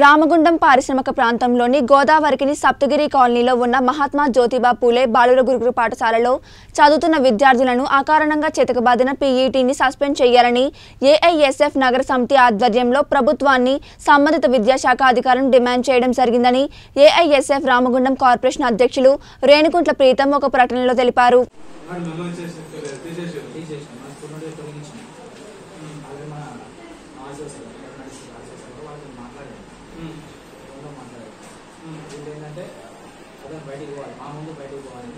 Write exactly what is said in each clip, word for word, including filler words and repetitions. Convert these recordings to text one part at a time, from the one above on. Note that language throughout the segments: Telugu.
రామగుండం పారిశ్రామిక ప్రాంతంలోని గోదావరికిని సప్తగిరి కాలనీలో ఉన్న మహాత్మా జ్యోతిబా పూలే బాలుర గురుకుల పాఠశాలలో చదువుతున్న విద్యార్థులను అకారణంగా చితకబాదిన పీఈటీని సస్పెండ్ చేయాలని ఏఐఎస్ఎఫ్ నగర సమితి ఆధ్వర్యంలో ప్రభుత్వాన్ని సంబంధిత విద్యాశాఖ అధికారులను డిమాండ్ చేయడం జరిగిందని ఏఐఎస్ఎఫ్ రామగుండం కార్పొరేషన్ అధ్యక్షులు రేణుకుంట్ల ప్రీతం ఒక ప్రకటనలో తెలిపారు. బయటికి పోవాలి మా ముందు బయటికి పోవాలని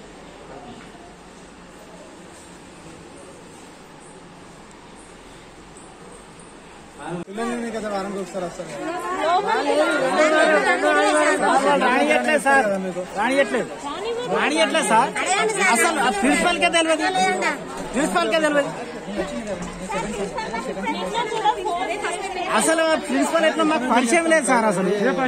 పిల్లల్ని కదా వారానికి ఒకసారి వస్తారు రానియట్లేదు సార్ రానియట్లేదు రానియట్లేదు సార్ అసలు ప్రిన్సిపల్ కే తెలియదు ప్రిన్సిపల్ కే తెలియదు అసలు ప్రిన్సిపల్ ఎట్లా మాకు పరిచయం లేదు సార్. అసలు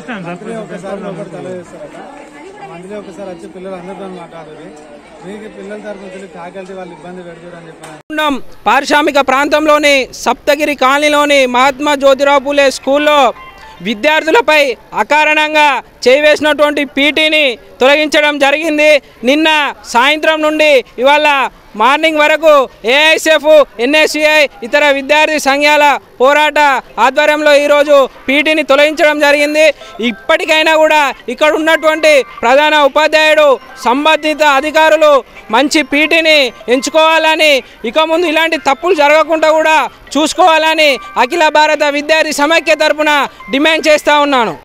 మంత్లీ ఒకసారి వచ్చి పిల్లలు అందరితో మాట్లాడారు. మీకు పిల్లల తరఫున ఫ్యాకల్టీ వాళ్ళు ఇబ్బంది పెడతారు అని చెప్పారు. పారిశ్రామిక ప్రాంతంలోని సప్తగిరి కాలనీలోని మహాత్మా జ్యోతిరావు పూలే స్కూల్లో విద్యార్థులపై అకారణంగా చేయివేసినటువంటి పీటీని తొలగించడం జరిగింది. నిన్న సాయంత్రం నుండి ఇవాళ మార్నింగ్ వరకు ఏఐఎస్ఎఫ్, ఎన్ఎస్యుఐ ఇతర విద్యార్థి సంఘాల పోరాట ఆధ్వర్యంలో ఈరోజు పీటీని తొలగించడం జరిగింది. ఇప్పటికైనా కూడా ఇక్కడ ఉన్నటువంటి ప్రధాన ఉపాధ్యాయుడు సంబంధిత అధికారులు మంచి పీటీని ఎంచుకోవాలని, ఇక ముందు ఇలాంటి తప్పులు జరగకుండా కూడా చూసుకోవాలని అఖిల భారత విద్యార్థి సమైక్య తరపున డిమాండ్ చేస్తూ ఉన్నాను.